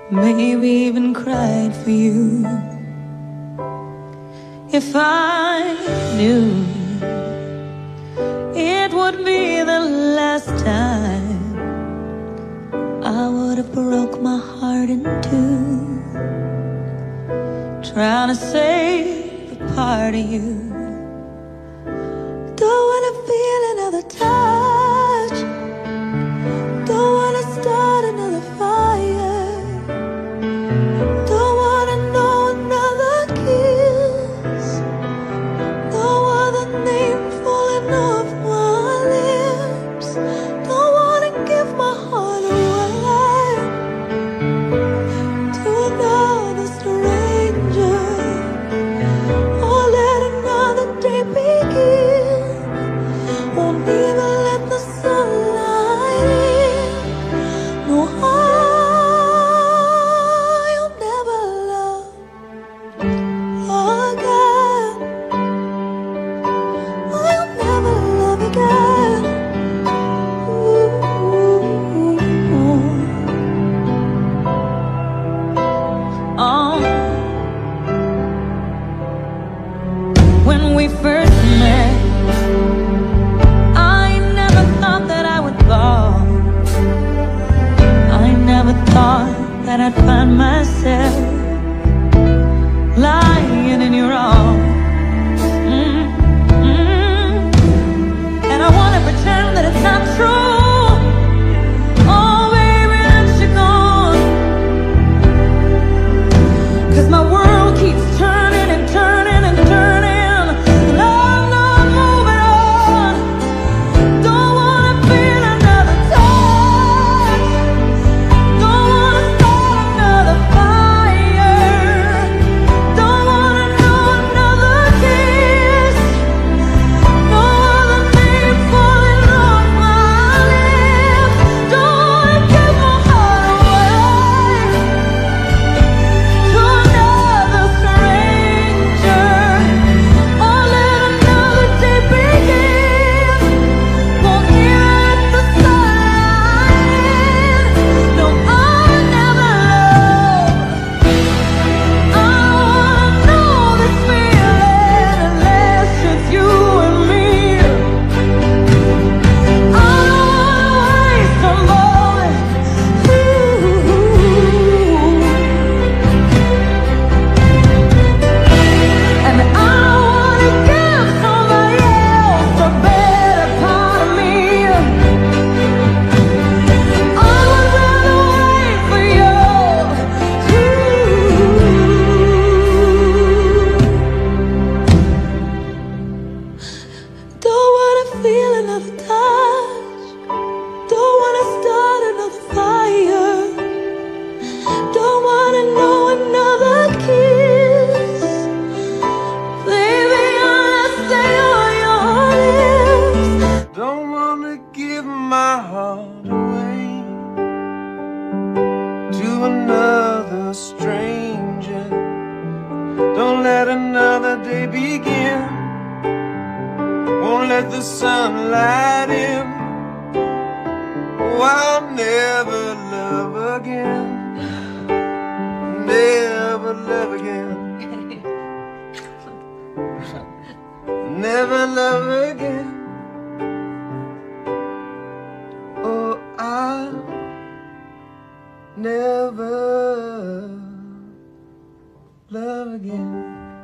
maybe even cried for you. If I knew it would be the last time, I would have broke my heart in two, trying to save a part of you. Don't wanna feel another touch, don't wanna start another fire, don't wanna know another kiss, no other name falling off my lips. Don't wanna give my heart away to another stranger, or let another day begin. Won't even let the sunlight in. No, I'll never love again. I'll never love again. Oh, when we first met, I never thought that I would fall. I never thought that I'd find myself lying in your arms. And I wanna pretend that it's not true. Oh baby, that you're gone, 'cause my world keeps turning and turning and turning, and I'm not moving on. Don't wanna feel another touch, don't wanna start another fire, don't wanna know another kiss, no other name falling on my lips. Don't wanna give my heart away to another stranger, or let another day begin. Won't hear the sunlight in. No, I'll never love. I wanna know this feeling unless it's you and me. I don't wanna waste a moment. And I wanna give somebody else a better part of me. I would rather wait for you. Don't wanna feel another touch, don't wanna start another fire, don't wanna know another kiss. Baby, I'll stay on your lips. Don't wanna give my heart away to another stranger. Don't let another day begin. Won't let the sunlight in. Oh, I'll never love again. Never love again. Never love again. Oh, I'll never love again.